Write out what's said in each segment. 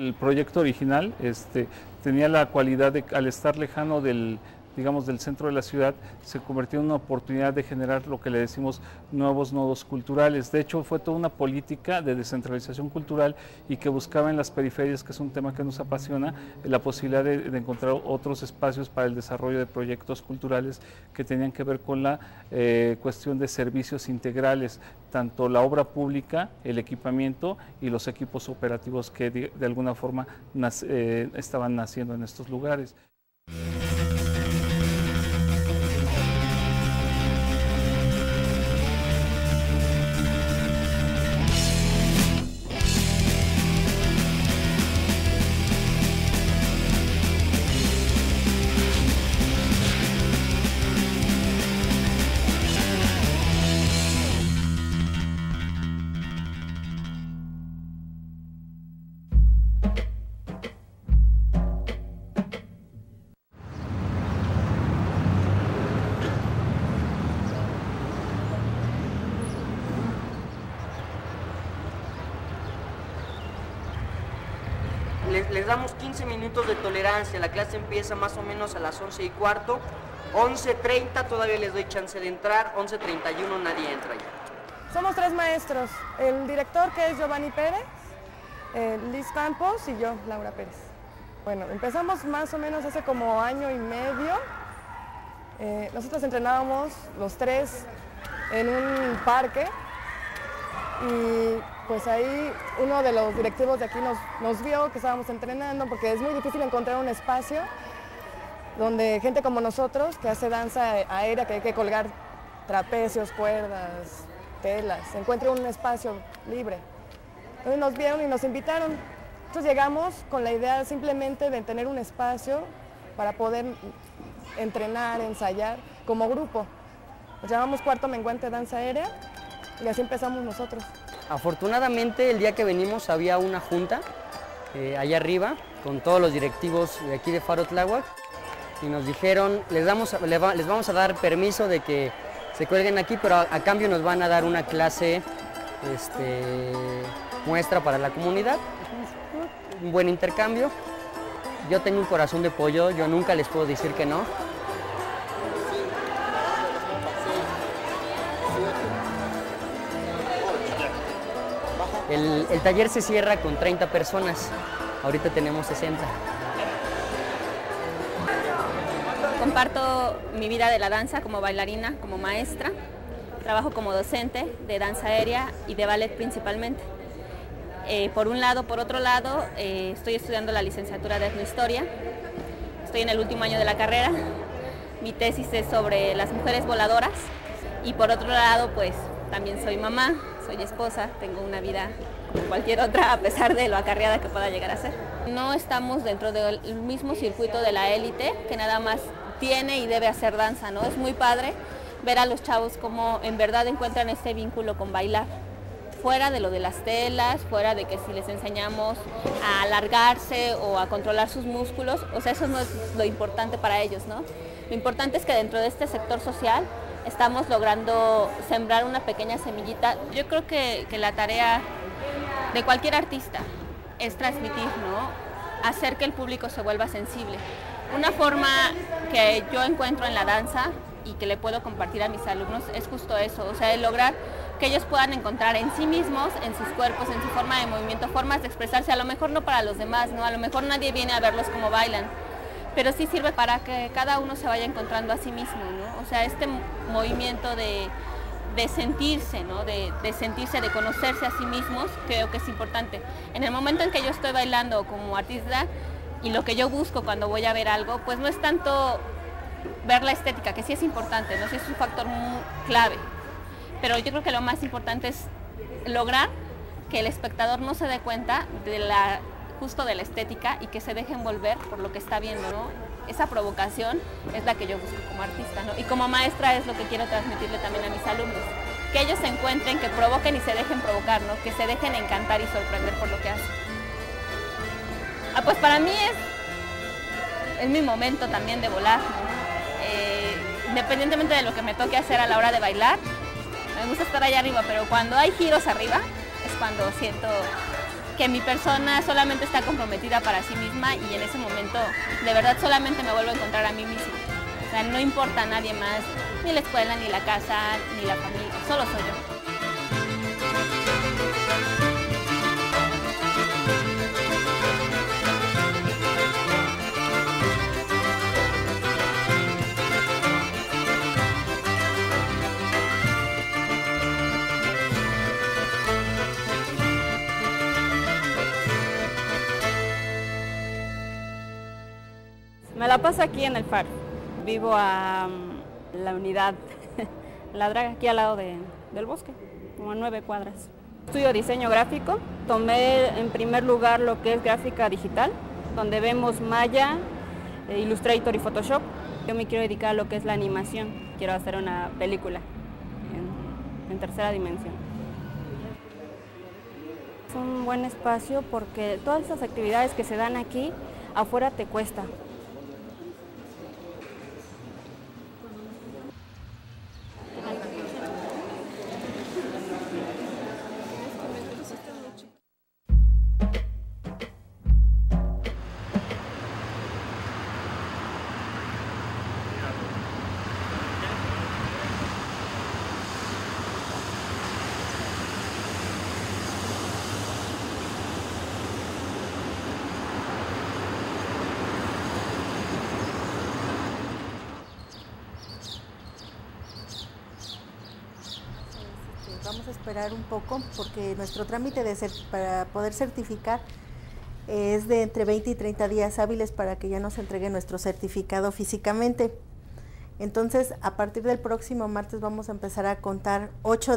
el proyecto original tenía la cualidad de, al estar lejano del, digamos, del centro de la ciudad, se convirtió en una oportunidad de generar lo que le decimos nuevos nodos culturales. De hecho, fue toda una política de descentralización cultural y que buscaba en las periferias, que es un tema que nos apasiona, la posibilidad de encontrar otros espacios para el desarrollo de proyectos culturales que tenían que ver con la cuestión de servicios integrales, tanto la obra pública, el equipamiento y los equipos operativos que de alguna forma estaban naciendo en estos lugares. Les damos 15 minutos de tolerancia, la clase empieza más o menos a las 11:15, 11:30 todavía les doy chance de entrar, 11:31 nadie entra ya. Somos 3 maestros, el director que es Giovanni Pérez, Liz Campos y yo, Laura Pérez. Bueno, empezamos más o menos hace como año y medio. Nosotros entrenábamos los 3 en un parque y pues ahí uno de los directivos de aquí nos vio que estábamos entrenando, porque es muy difícil encontrar un espacio donde gente como nosotros, que hace danza aérea, que hay que colgar trapecios, cuerdas, telas, encuentre un espacio libre. Entonces nos vieron y nos invitaron. Nosotros llegamos con la idea simplemente de tener un espacio para poder entrenar, ensayar como grupo. Nos llamamos Cuarto Menguante Danza Aérea y así empezamos nosotros. Afortunadamente el día que venimos había una junta allá arriba con todos los directivos de aquí de Faro Tláhuac y nos dijeron, les vamos a dar permiso de que se cuelguen aquí, pero a cambio nos van a dar una clase muestra para la comunidad, un buen intercambio. Yo tengo un corazón de pollo, yo nunca les puedo decir que no. El taller se cierra con 30 personas, ahorita tenemos 60. Comparto mi vida de la danza como bailarina, como maestra, trabajo como docente de danza aérea y de ballet principalmente. Por un lado, por otro lado, estoy estudiando la licenciatura de etnohistoria, estoy en el último año de la carrera, mi tesis es sobre las mujeres voladoras y por otro lado, pues también soy mamá. Soy esposa, tengo una vida como cualquier otra, a pesar de lo acarreada que pueda llegar a ser. No estamos dentro del mismo circuito de la élite, que nada más tiene y debe hacer danza, ¿no? Es muy padre ver a los chavos cómo en verdad encuentran este vínculo con bailar. Fuera de lo de las telas, fuera de que si les enseñamos a alargarse o a controlar sus músculos, o sea, eso no es lo importante para ellos, ¿no? Lo importante es que dentro de este sector social estamos logrando sembrar una pequeña semillita. Yo creo que la tarea de cualquier artista es transmitir, ¿no? Hacer que el público se vuelva sensible. Una forma que yo encuentro en la danza y que le puedo compartir a mis alumnos es justo eso, o sea, el lograr que ellos puedan encontrar en sí mismos, en sus cuerpos, en su forma de movimiento, formas de expresarse, a lo mejor no para los demás, ¿no? A lo mejor nadie viene a verlos como bailan, pero sí sirve para que cada uno se vaya encontrando a sí mismo, ¿no? O sea, este movimiento de sentirse, ¿no? De sentirse, de conocerse a sí mismos, creo que es importante. En el momento en que yo estoy bailando como artista y lo que yo busco cuando voy a ver algo, pues no es tanto ver la estética, que sí es importante, ¿no? Sí es un factor muy clave, pero yo creo que lo más importante es lograr que el espectador no se dé cuenta justo de la estética y que se deje envolver por lo que está viendo, ¿no? Esa provocación es la que yo busco como artista, ¿no? Y como maestra es lo que quiero transmitirle también a mis alumnos, que ellos se encuentren, que provoquen y se dejen provocar, ¿no? Que se dejen encantar y sorprender por lo que hacen. Pues para mí es mi momento también de volar, ¿no? Independientemente de lo que me toque hacer a la hora de bailar, me gusta estar allá arriba, pero cuando hay giros arriba es cuando siento que mi persona solamente está comprometida para sí misma y en ese momento de verdad solamente me vuelvo a encontrar a mí misma. O sea, no importa a nadie más, ni la escuela, ni la casa, ni la familia, solo soy yo. Me la paso aquí en el Faro. Vivo a la unidad La Draga, aquí al lado del bosque, como a 9 cuadras. Estudio diseño gráfico. Tomé en primer lugar lo que es gráfica digital, donde vemos Maya, Illustrator y Photoshop. Yo me quiero dedicar a lo que es la animación. Quiero hacer una película en tercera dimensión. Es un buen espacio porque todas esas actividades que se dan aquí, afuera te cuesta. Vamos a esperar un poco porque nuestro trámite para poder certificar es de entre 20 y 30 días hábiles para que ya nos entregue nuestro certificado físicamente. Entonces, a partir del próximo martes vamos a empezar a contar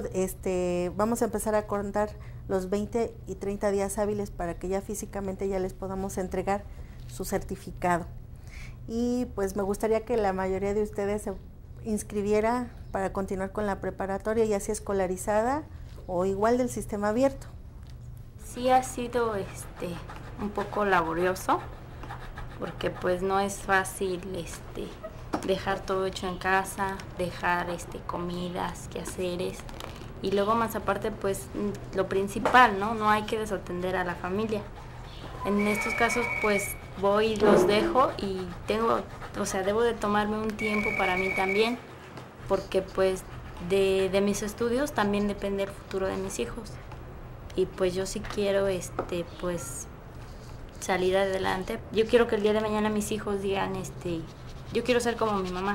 los 20 y 30 días hábiles para que ya físicamente ya les podamos entregar su certificado. Y pues me gustaría que la mayoría de ustedes se inscribiera para continuar con la preparatoria, ya sea escolarizada o igual del sistema abierto. Sí ha sido un poco laborioso, porque pues no es fácil dejar todo hecho en casa, dejar comidas, quehaceres, y luego más aparte pues lo principal, no hay que desatender a la familia. En estos casos pues voy y los dejo y debo de tomarme un tiempo para mí también, porque pues de mis estudios también depende el futuro de mis hijos. Y pues yo sí quiero pues salir adelante. Yo quiero que el día de mañana mis hijos digan yo quiero ser como mi mamá.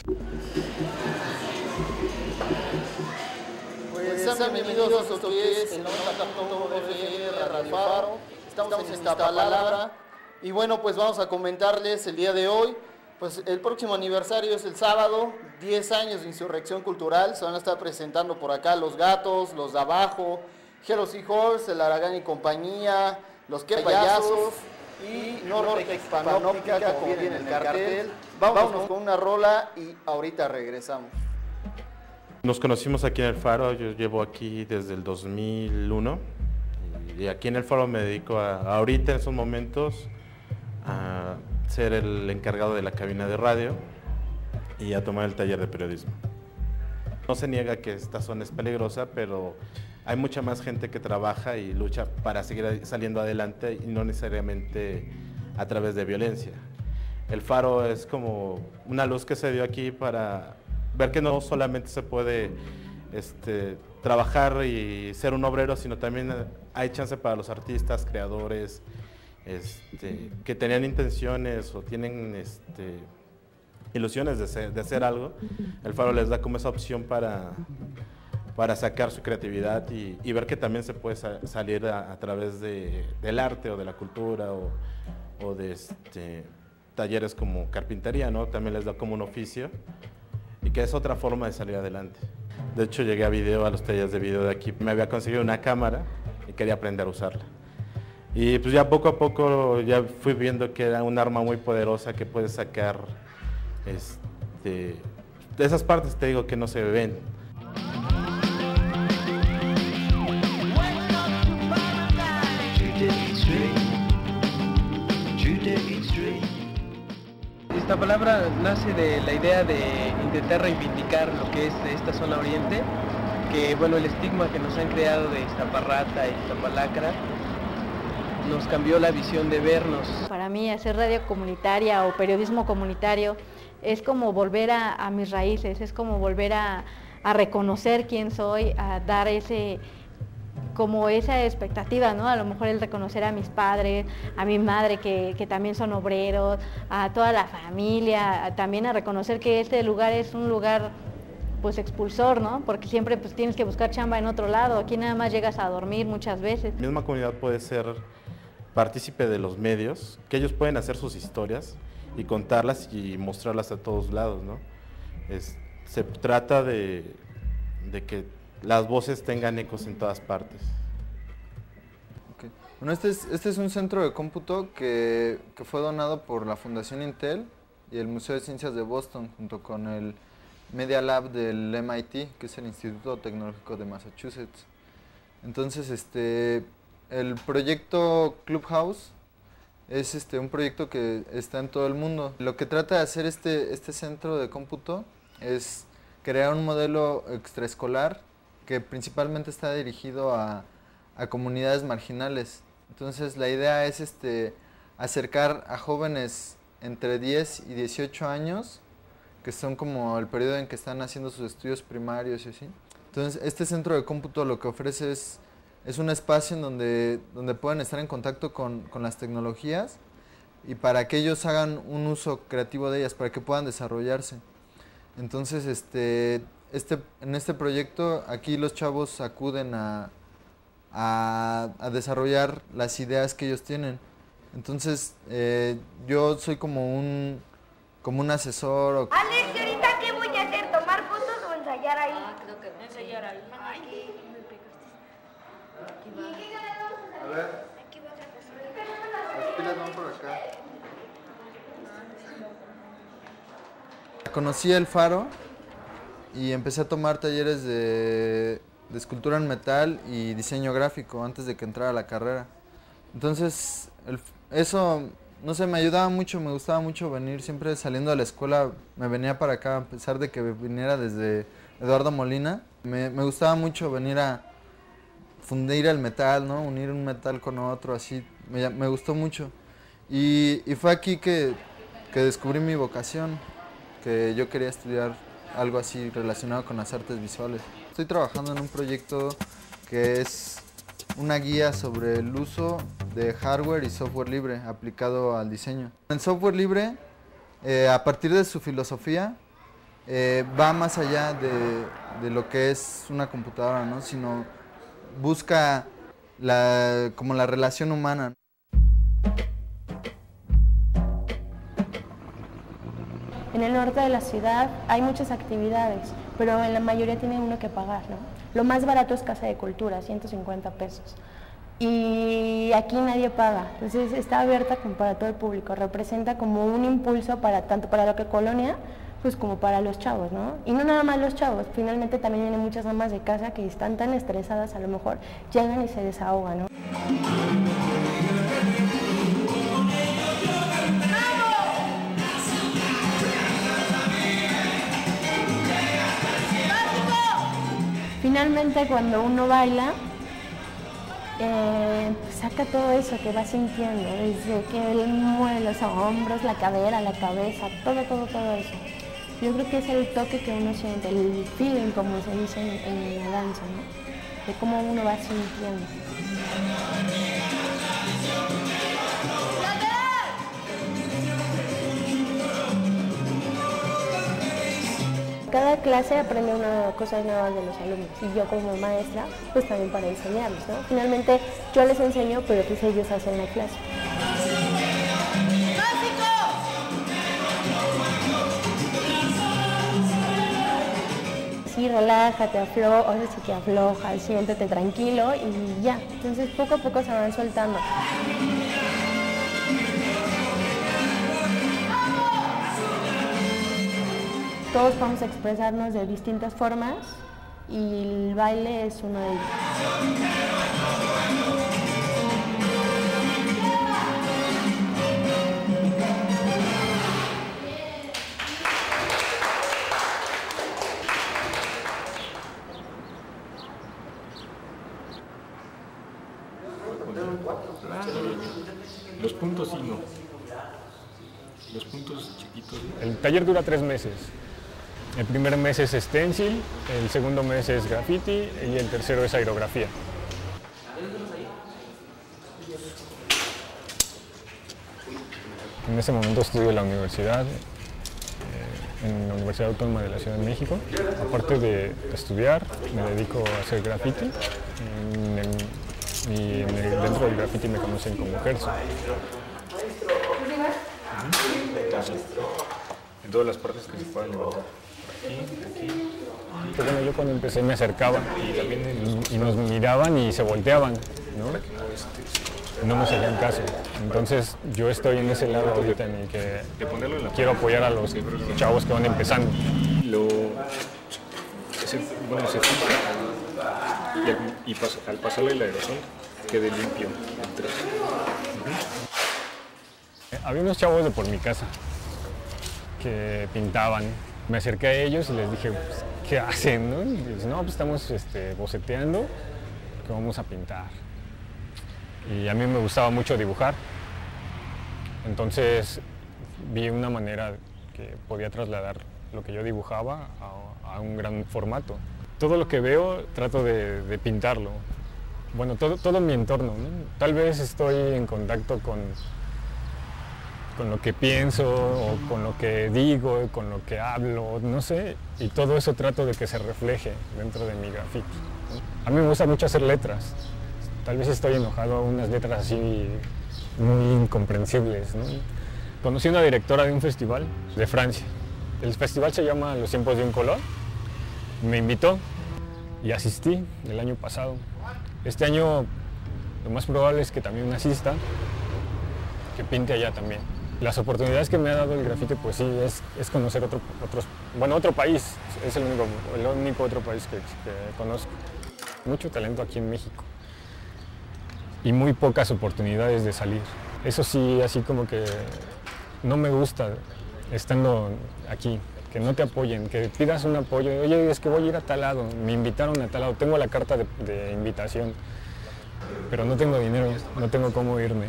Pues sean bienvenidos a esto que es el 90.1 FM Radio Faro. Estamos en Iztapalabra. Y bueno, pues vamos a comentarles el día de hoy. Pues el próximo aniversario es el sábado, 10 años de Insurrección Cultural. Se van a estar presentando por acá Los Gatos, Los de Abajo, Hello Seahorse, El Aragán y compañía, Los Que Payasos y Nortex Panóptica, como viene en el cartel. Vámonos con una rola y ahorita regresamos. Nos conocimos aquí en el Faro, yo llevo aquí desde el 2001 y aquí en el Faro me dedico ahorita en esos momentos a ser el encargado de la cabina de radio y a tomar el taller de periodismo. No se niega que esta zona es peligrosa, pero hay mucha más gente que trabaja y lucha para seguir saliendo adelante y no necesariamente a través de violencia. El Faro es como una luz que se dio aquí para ver que no solamente se puede trabajar y ser un obrero, sino también hay chance para los artistas, creadores, que tenían intenciones o tienen ilusiones de hacer algo. El Faro les da como esa opción para sacar su creatividad y ver que también se puede salir a través del arte o de la cultura o de talleres como carpintería, ¿no? También les da como un oficio y que es otra forma de salir adelante. De hecho, llegué a los talleres de video de aquí. Me había conseguido una cámara y quería aprender a usarla. Y pues ya poco a poco ya fui viendo que era un arma muy poderosa que puede sacar de esas partes, te digo, que no se ven. Esta palabra nace de la idea de intentar reivindicar lo que es esta zona oriente, que bueno, el estigma que nos han creado de Iztaparrata y Iztapalacra, nos cambió la visión de vernos. Para mí hacer radio comunitaria o periodismo comunitario es como volver a mis raíces, es como volver a reconocer quién soy, a dar como esa expectativa, ¿no? A lo mejor el reconocer a mis padres, a mi madre que también son obreros, a toda la familia, también a reconocer que este lugar es un lugar pues expulsor, ¿no? Porque siempre pues tienes que buscar chamba en otro lado, aquí nada más llegas a dormir muchas veces. La misma comunidad puede ser partícipe de los medios, que ellos pueden hacer sus historias y contarlas y mostrarlas a todos lados, ¿no? Se trata de que las voces tengan ecos en todas partes. Okay. Bueno, este es un centro de cómputo que fue donado por la Fundación Intel y el Museo de Ciencias de Boston, junto con el Media Lab del MIT, que es el Instituto Tecnológico de Massachusetts. Entonces, el proyecto Clubhouse es un proyecto que está en todo el mundo. Lo que trata de hacer este centro de cómputo es crear un modelo extraescolar que principalmente está dirigido a comunidades marginales. Entonces la idea es acercar a jóvenes entre 10 y 18 años, que son como el periodo en que están haciendo sus estudios primarios y así. Entonces este centro de cómputo lo que ofrece es un espacio en donde pueden estar en contacto con las tecnologías y para que ellos hagan un uso creativo de ellas, para que puedan desarrollarse. Entonces en este proyecto aquí los chavos acuden a desarrollar las ideas que ellos tienen. Entonces yo soy como un asesor. Alex, ¿ahorita qué voy a hacer? ¿Tomar fotos o ensayar ahí? Creo que ensayar ahí. Aquí. A ver. Las pilas van por acá. Conocí el Faro y empecé a tomar talleres de escultura en metal y diseño gráfico antes de que entrara a la carrera. Entonces, eso, no sé, me ayudaba mucho, me gustaba mucho venir, siempre saliendo de la escuela me venía para acá, a pesar de que viniera desde Eduardo Molina. Me gustaba mucho venir a fundir el metal, ¿no? Unir un metal con otro, así, me gustó mucho. Y fue aquí que descubrí mi vocación, que yo quería estudiar algo así relacionado con las artes visuales. Estoy trabajando en un proyecto que es una guía sobre el uso de hardware y software libre aplicado al diseño. El software libre, a partir de su filosofía, va más allá de lo que es una computadora, ¿no? Sino busca como la relación humana. En el norte de la ciudad hay muchas actividades, pero en la mayoría tiene uno que pagar, ¿no? Lo más barato es Casa de Cultura, 150 pesos. Y aquí nadie paga, entonces está abierta como para todo el público, representa como un impulso tanto para la colonia, pues como para los chavos, ¿no? Y no nada más los chavos, finalmente también vienen muchas amas de casa que están tan estresadas, a lo mejor llegan y se desahogan, ¿no? Finalmente, cuando uno baila, saca todo eso que va sintiendo, desde que él mueve los hombros, la cadera, la cabeza, todo eso. Yo creo que es el toque que uno siente, el feeling, como se dice en la danza, ¿no? De cómo uno va sintiendo. Cada clase aprende cosas nuevas de los alumnos y yo como maestra, pues también para enseñarles, ¿no? Finalmente yo les enseño, pero pues ellos hacen la clase. Sí, relájate, ahora sí que afloja, siéntete tranquilo y ya. Entonces poco a poco se van soltando. Todos vamos a expresarnos de distintas formas y el baile es uno de ellos. Los puntos sí no. Los puntos chiquitos. El taller dura 3 meses. El primer mes es stencil, el segundo mes es graffiti y el tercero es aerografía. En ese momento estudio en la universidad, en la Universidad Autónoma de la Ciudad de México. Aparte de estudiar, me dedico a hacer graffiti. Dentro del graffiti me conocen como Gerson. En todas las partes que se puedan levantar. Aquí. Bueno, yo cuando empecé me acercaban y nos miraban y se volteaban, ¿no? No nos hacían caso. Entonces yo estoy en ese lado ahorita en el que quiero apoyar a los chavos que van empezando. Se filtra y al pasarle el aerosol quede limpio. Había unos chavos de por mi casa que pintaban. Me acerqué a ellos y les dije, pues, ¿qué hacen? ¿No? Y dicen, no, pues estamos boceteando, que vamos a pintar. Y a mí me gustaba mucho dibujar. Entonces vi una manera que podía trasladar lo que yo dibujaba a un gran formato. Todo lo que veo trato de pintarlo. Bueno, todo mi entorno, ¿no? Tal vez estoy en contacto con lo que pienso, o con lo que digo, con lo que hablo, no sé, y todo eso trato de que se refleje dentro de mi graffiti, ¿no? A mí me gusta mucho hacer letras. Tal vez estoy enojado a unas letras así muy incomprensibles, ¿no? Conocí a una directora de un festival de Francia. El festival se llama Los Tiempos de un Color. Me invitó y asistí el año pasado. Este año lo más probable es que también asista, que pinte allá también. Las oportunidades que me ha dado el grafite, pues sí, es conocer otro país. Es el único otro país que conozco. Mucho talento aquí en México y muy pocas oportunidades de salir. Eso sí, así como que no me gusta estando aquí, que no te apoyen, que pidas un apoyo. Oye, es que voy a ir a tal lado, me invitaron a tal lado, tengo la carta de invitación, pero no tengo dinero, no tengo cómo irme.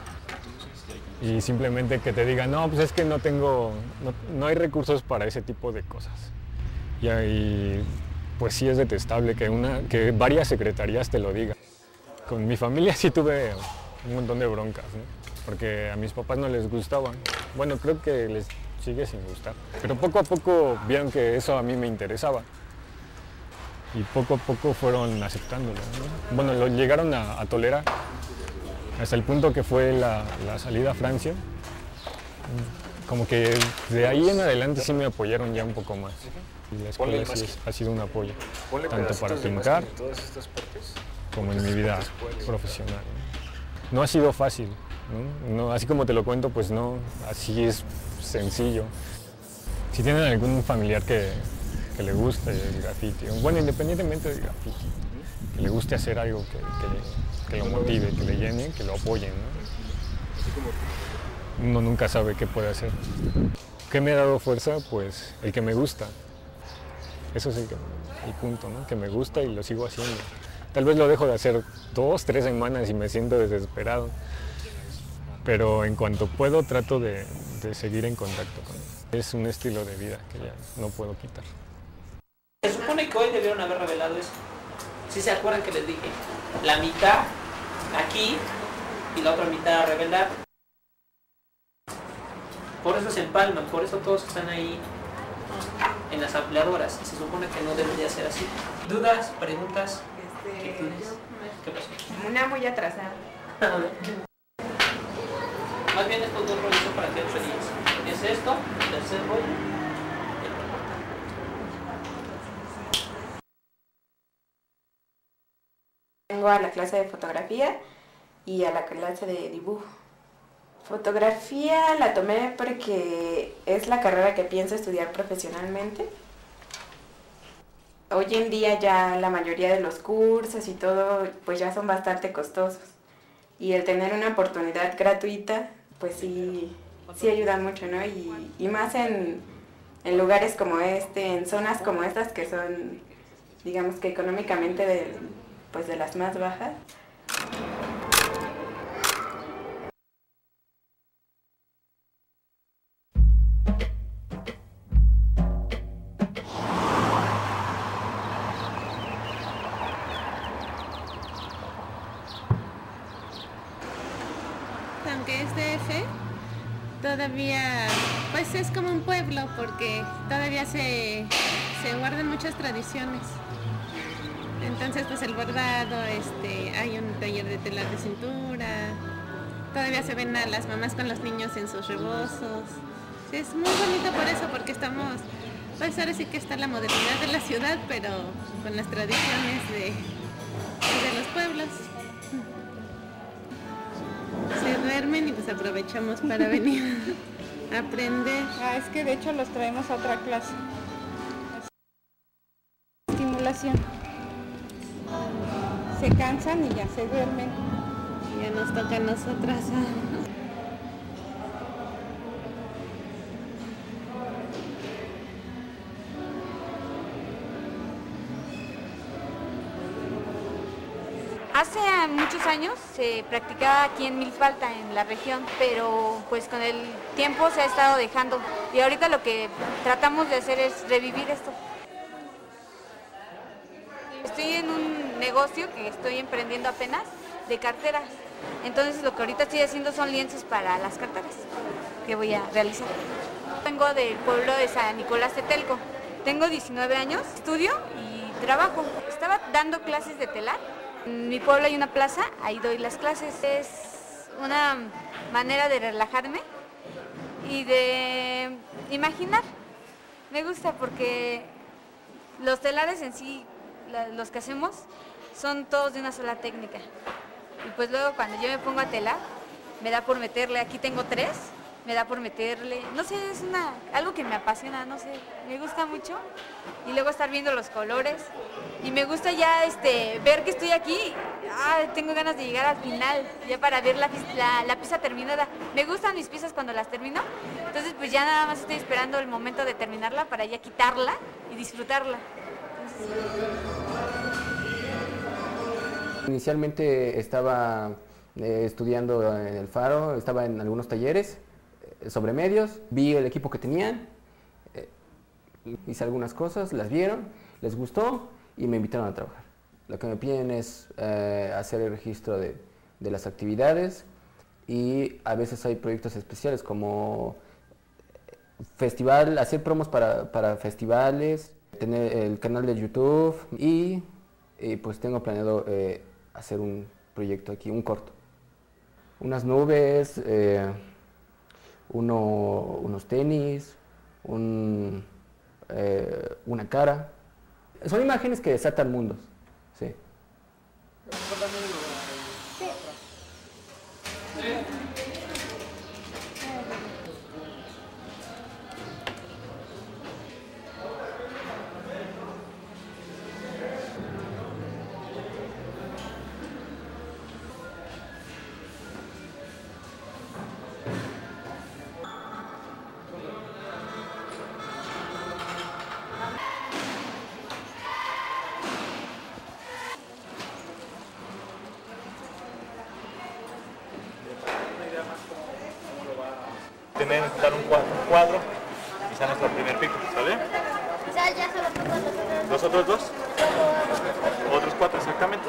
Y simplemente que te digan, no, pues es que no hay recursos para ese tipo de cosas. Y ahí, pues sí es detestable que varias secretarías te lo digan. Con mi familia sí tuve un montón de broncas, ¿no? Porque a mis papás no les gustaban. Bueno, creo que les sigue sin gustar. Pero poco a poco vieron que eso a mí me interesaba. Y poco a poco fueron aceptándolo, ¿no? Bueno, lo llegaron a tolerar. Hasta el punto que fue la salida a Francia, como que de ahí en adelante sí me apoyaron ya un poco más. Y la escuela sí ha sido un apoyo, tanto para pintar como en mi vida profesional. No ha sido fácil, ¿no? Así como te lo cuento, pues no, así es sencillo. Si tienen algún familiar que le guste el graffiti, bueno, independientemente del graffiti, que le guste hacer algo que lo motive, que le llene, que lo apoyen, ¿no? Uno nunca sabe qué puede hacer. ¿Qué me ha dado fuerza? Pues el que me gusta. Eso es el punto, ¿no? Que me gusta y lo sigo haciendo. Tal vez lo dejo de hacer 2, 3 semanas y me siento desesperado. Pero en cuanto puedo trato de seguir en contacto con él. Es un estilo de vida que ya no puedo quitar. Se supone que hoy debieron haber revelado eso. ¿Sí se acuerdan que les dije? La mitad aquí y la otra mitad a revelar. Por eso se empalman, por eso todos están ahí en las ampliadoras. Y se supone que no debería ser así. ¿Dudas? ¿Preguntas? ¿Qué pasó? Una muy atrasada. Más bien estos dos rollos son para que feliz. Es esto, el tercer rollo. Vengo a la clase de fotografía y a la clase de dibujo. Fotografía la tomé porque es la carrera que pienso estudiar profesionalmente. Hoy en día ya la mayoría de los cursos y todo pues ya son bastante costosos. Y el tener una oportunidad gratuita pues sí ayuda mucho, ¿no? Y más en lugares como este, en zonas como estas que son, digamos que económicamente de las más bajas. aunque es DF, todavía pues es como un pueblo porque todavía se guardan muchas tradiciones. Entonces pues el bordado, hay un taller de telar de cintura, todavía se ven a las mamás con los niños en sus rebozos. Sí, es muy bonito por eso, porque estamos, pues ahora sí que está la modernidad de la ciudad, pero con las tradiciones de los pueblos. Se duermen y pues aprovechamos para venir a aprender. Es que de hecho los traemos a otra clase. Estimulación. Se cansan y ya se duermen. Ya nos toca a nosotras. Hace muchos años se practicaba aquí en Milpalta, en la región, pero pues con el tiempo se ha estado dejando y ahorita lo que tratamos de hacer es revivir esto. Estoy en un negocio que estoy emprendiendo apenas de carteras, entonces lo que ahorita estoy haciendo son lienzos para las carteras que voy a realizar. Vengo del pueblo de San Nicolás Tetelco, tengo 19 años, estudio y trabajo. Estaba dando clases de telar. En mi pueblo hay una plaza, ahí doy las clases. Es una manera de relajarme y de imaginar. Me gusta porque los telares en sí, los que hacemos, son todos de una sola técnica. Y pues luego cuando yo me pongo a telar, me da por meterle, aquí tengo 3, me da por meterle, no sé, es algo que me apasiona, no sé, me gusta mucho. Y luego estar viendo los colores y me gusta ya ver que estoy aquí, tengo ganas de llegar al final, ya para ver la pieza terminada. Me gustan mis piezas cuando las termino, entonces pues ya nada más estoy esperando el momento de terminarla para ya quitarla y disfrutarla. Inicialmente estaba estudiando en el Faro, estaba en algunos talleres sobre medios, vi el equipo que tenían, hice algunas cosas, las vieron, les gustó y me invitaron a trabajar. Lo que me piden es hacer el registro de las actividades y a veces hay proyectos especiales como festival, hacer promos para festivales, tener el canal de YouTube y pues tengo planeado hacer un proyecto aquí, un corto. Unas nubes, unos tenis, una cara. Son imágenes que desatan mundos, sí. Tienen que dar un cuadro y ese es nuestro primer pico, ¿sale? O sea, ya solo pongo ¿Los otros 2? Otros 4 exactamente.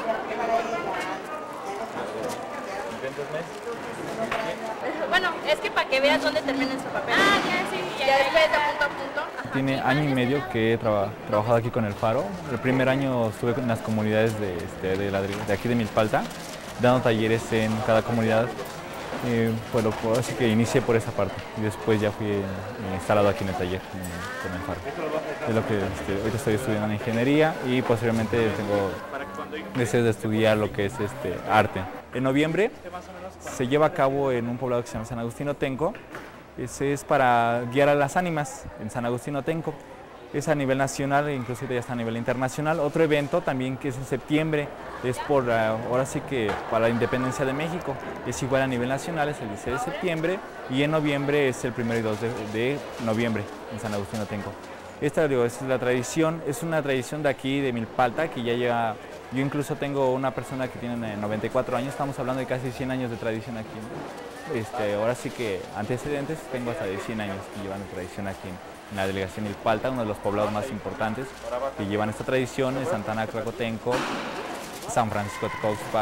Bueno, es que para que veas dónde termina su papel. Ya, sí. Ya después de punto a punto. Ajá. Tiene año y medio que he trabajado aquí con el Faro. El primer año estuve en las comunidades de aquí de Milpalta, dando talleres en cada comunidad. Pues así que inicié por esa parte y después ya fui instalado aquí en el taller con el Faro. Es lo que ahorita estoy estudiando en ingeniería y posteriormente tengo deseos de estudiar lo que es arte. En noviembre se lleva a cabo en un poblado que se llama San Agustín Otenco. Ese es para guiar a las ánimas en San Agustín Otenco. Es a nivel nacional e inclusive ya está a nivel internacional. Otro evento también que es en septiembre, es por ahora sí que para la independencia de México. Es igual a nivel nacional, es el 16 de septiembre y en noviembre es el 1 y 2 de noviembre en San Agustín Otenco. Esta es la tradición, es una tradición de aquí, de Milpalta, que ya lleva, yo incluso tengo una persona que tiene 94 años, estamos hablando de casi 100 años de tradición aquí. Ahora sí que antecedentes tengo hasta de 100 años que llevan de tradición aquí en la delegación Milpalta, uno de los poblados más importantes que llevan esta tradición, es Santana Tlacotenco, San Francisco de Coxpa,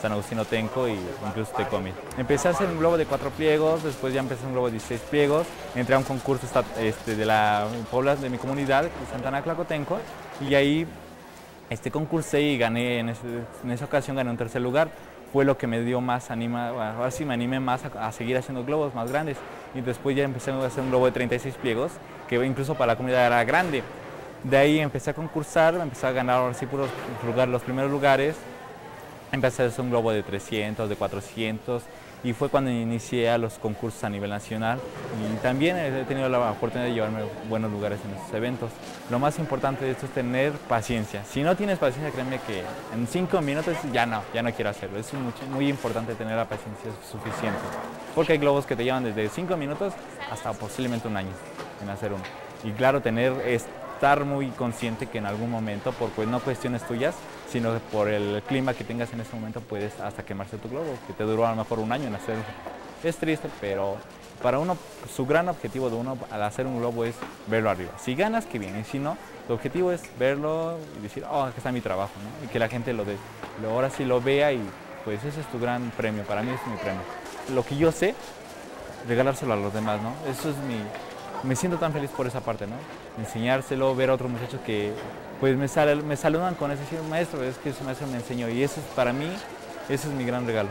San Agustín Otenco y incluso Tecomi. Empecé a hacer un globo de 4 pliegos, después ya empecé un globo de 16 pliegos, entré a un concurso de la población de mi comunidad, de Santana Tlacotenco, y ahí concursé y gané, en esa ocasión gané un tercer lugar. Fue lo que me dio más ahora sí me animé más a seguir haciendo globos más grandes, y después ya empecé a hacer un globo de 36 pliegos, que incluso para la comunidad era grande. De ahí empecé a concursar, empecé a ganar ahora sí los primeros lugares. Empecé a hacer un globo de 300, de 400, y fue cuando inicié a los concursos a nivel nacional, y también he tenido la oportunidad de llevarme buenos lugares en esos eventos. Lo más importante de esto es tener paciencia. Si no tienes paciencia, créeme que en 5 minutos ya no quiero hacerlo. Es muy importante tener la paciencia suficiente, porque hay globos que te llevan desde 5 minutos hasta posiblemente un año en hacer uno. Y claro, estar muy consciente que en algún momento, por no cuestiones tuyas, sino por el clima que tengas en ese momento, puedes hasta quemarse tu globo, que te duró a lo mejor un año en hacer. Es triste, pero para uno, su gran objetivo de uno al hacer un globo es verlo arriba. Si ganas, qué bien, y si no, tu objetivo es verlo y decir, aquí está mi trabajo, ¿no? Y que la gente ahora sí lo vea, y pues ese es tu gran premio, para mí es mi premio. Lo que yo sé, regalárselo a los demás, ¿no? Eso es me siento tan feliz por esa parte, ¿no? Enseñárselo, ver a otros muchachos que pues me saludan con ese decir, maestro, es que su maestro me enseñó, y eso es para mí, ese es mi gran regalo.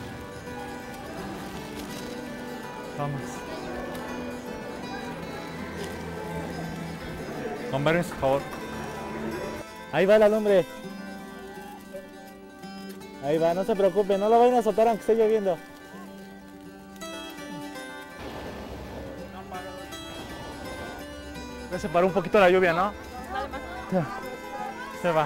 Vamos. Con permiso, por favor. Ahí va la lumbre. Ahí va, no se preocupe, no lo vayan a soltar aunque esté lloviendo. Ya se paró un poquito la lluvia, ¿no? Se va.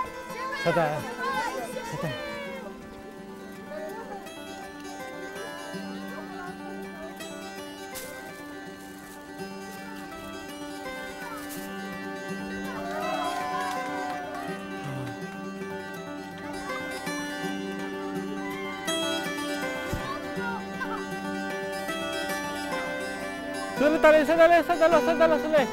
Suéltale.